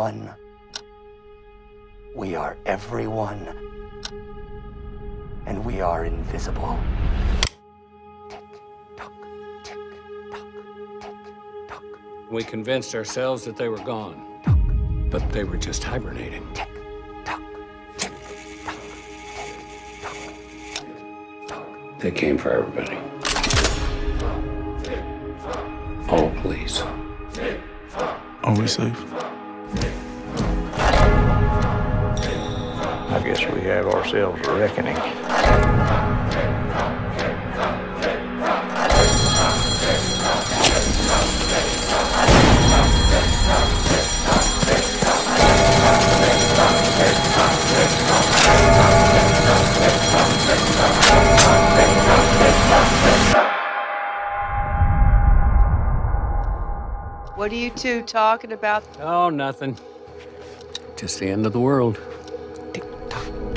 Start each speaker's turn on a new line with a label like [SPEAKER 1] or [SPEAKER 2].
[SPEAKER 1] one. We are everyone. And we are invisible. Tick-tock, tick-tock, tick-tock.
[SPEAKER 2] We convinced ourselves that they were gone, but they were just hibernating.
[SPEAKER 1] Tick-tock, tick-tock, tick-tock.
[SPEAKER 2] They came for everybody. All police.
[SPEAKER 3] Are we safe?
[SPEAKER 4] I guess we have ourselves a reckoning.
[SPEAKER 5] What are you two talking about?
[SPEAKER 2] Oh, nothing. Just the end of the world.
[SPEAKER 1] Tick-tock.